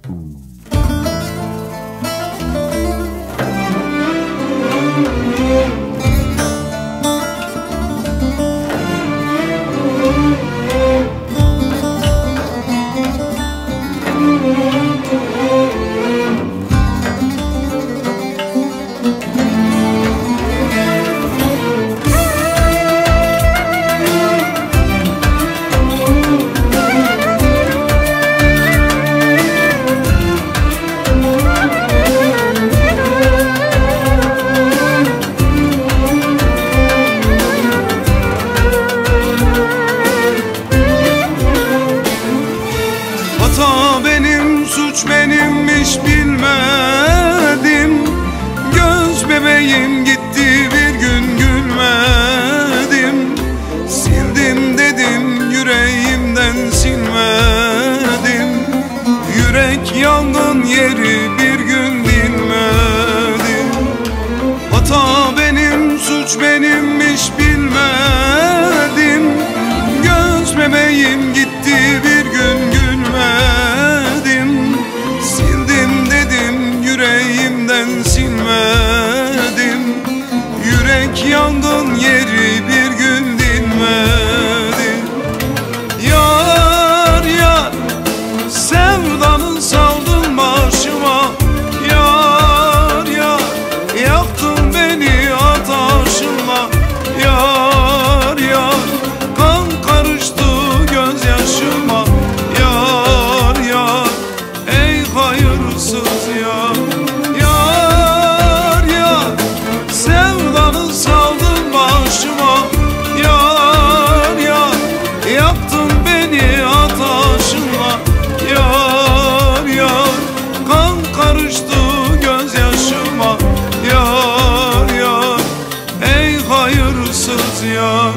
Hata benim, suç benimmiş bilmedim. Göz bebeğim gitti, bir gün gülmedim. Sildim dedim, yüreğimden silmedim. Yürek yangın yeri, bir gün dinmedim. Hata benim, suç benimmiş bilmedim. Göz bebeğim gitti, bir gün gülmedim. Sildim dedim, yüreğimden silmedim. Yürek yangın yeri, bir gün dinmedi. Yar yar, sevdanın saldın başıma. Yar yar, yaktın beni ataşınla. Yar yar, kan karıştı gözyaşıma. Yar yar, ey hayırsız yar. Yar yar, sevdanı saldın başıma. Yar yar, yaktın beni ataşınla. Yar yar, kan karıştı gözyaşıma. Yar yar, ey hayırsız yar.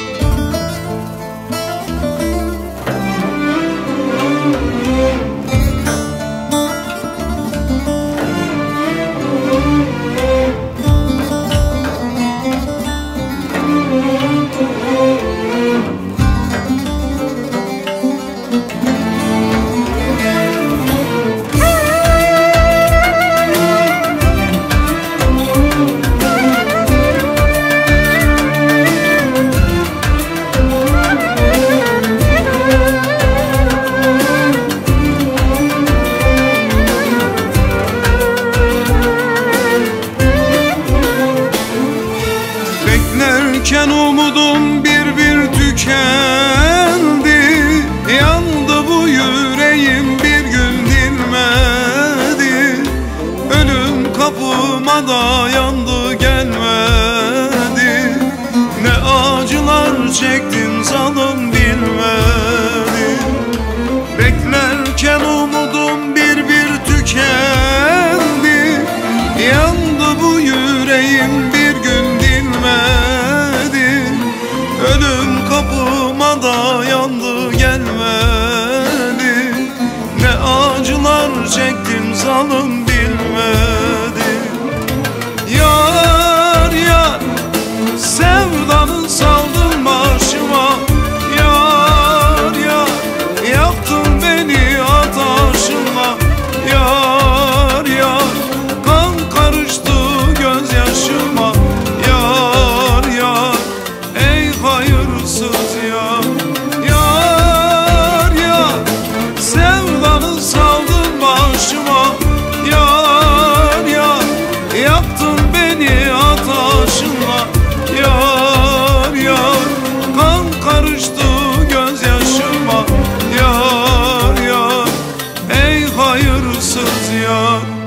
Beklerken umudum bir bir tükendi. Yandı bu yüreğim, bir gün dinmedi. Ölüm kapıma dayandı, gelmedi. Ne acılar çektim, zalim bilmedi. Beklerken umudum bir bir tükendi. Yandı bu yüreğim, bir gün dinmedi. Ölüm kapıma dayandı, gelmedi. Ne acılar çektim, zalim bilmedi. Yar yar, sevdanı saldın başıma. Yar yar, yaktın beni ataşınla. Yar yar, kan karıştı gözyaşıma. Yar yar, ey hayırsız yar. Yar yar, sevdanı saldın başıma. Yar yar, yaktın beni ataşınla. Yar yar, kan karıştı gözyaşıma. Yar yar, ey hayırsız yar.